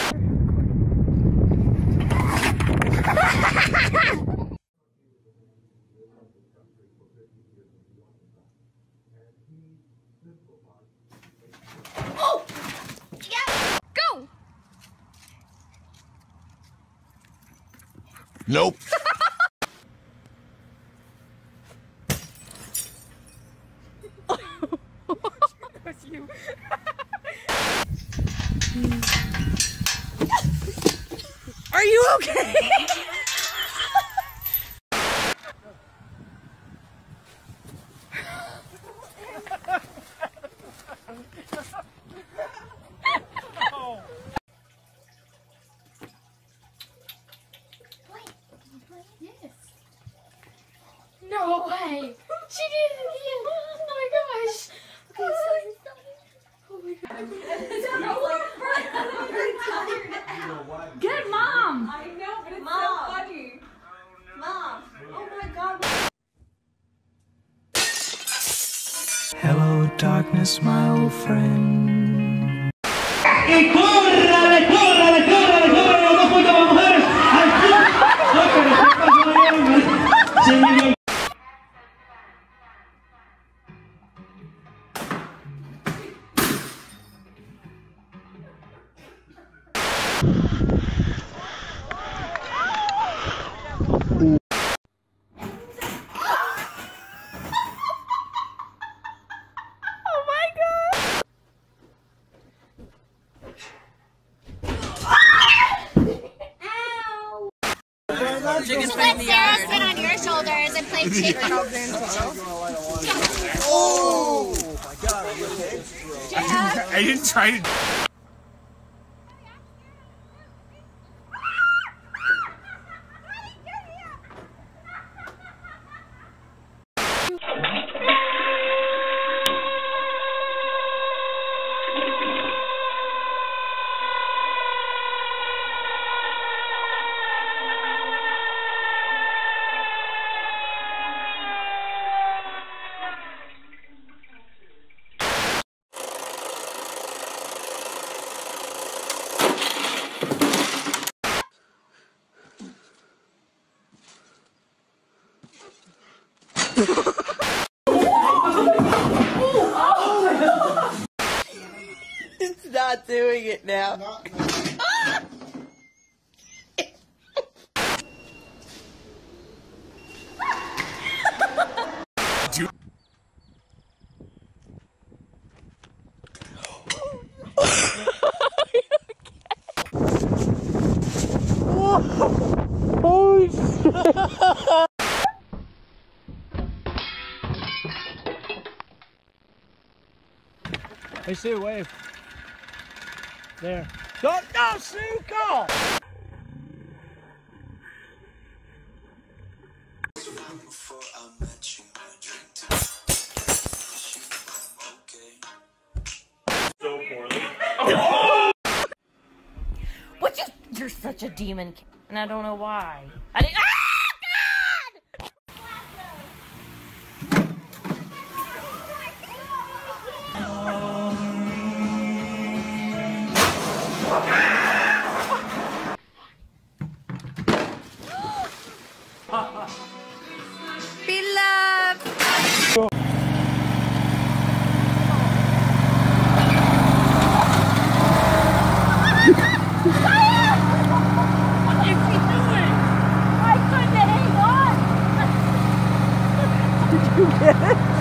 Oh! Yeah! Go! Nope. You. Are you okay? No way! She did it again! Oh my gosh! Okay, sorry. Oh my god. Get Mom! I know, but it's so funny. Mom! Oh my god. Hello, darkness, my old friend. So let Sarah sit on your shoulders and play chicken. Oh my god! I didn't try to. It's not doing it now. Holy shit! Hey, Sue, wave. There. Don't, no, Sue, go! So poorly. What you? You're such a demon, and I don't know why. I didn't. Ah, God! Beloved. Did you get it?